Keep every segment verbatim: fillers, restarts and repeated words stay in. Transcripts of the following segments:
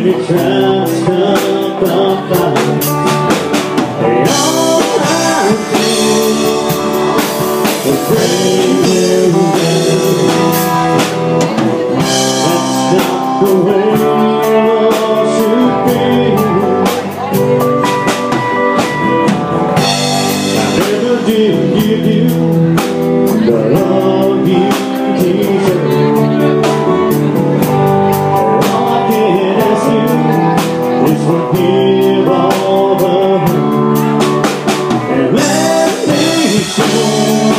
Many times come by, they all I see is bring you down. That's not the way love should be. I never did give you the love you deserve. Forgive all the hurt and let me show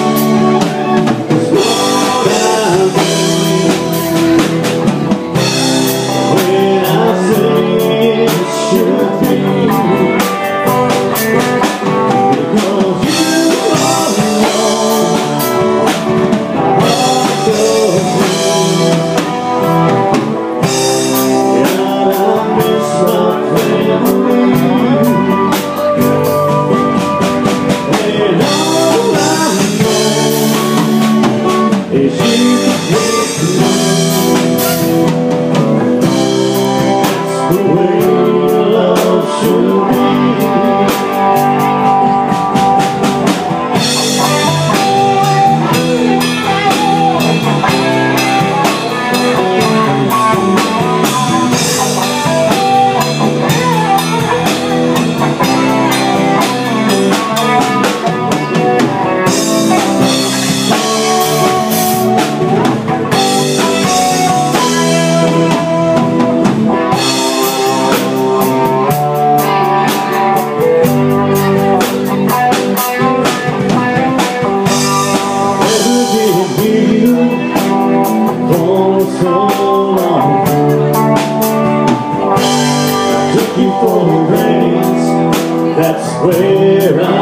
what I mean when I say it should be, because you all know my heart goes through. God, I miss my that's where I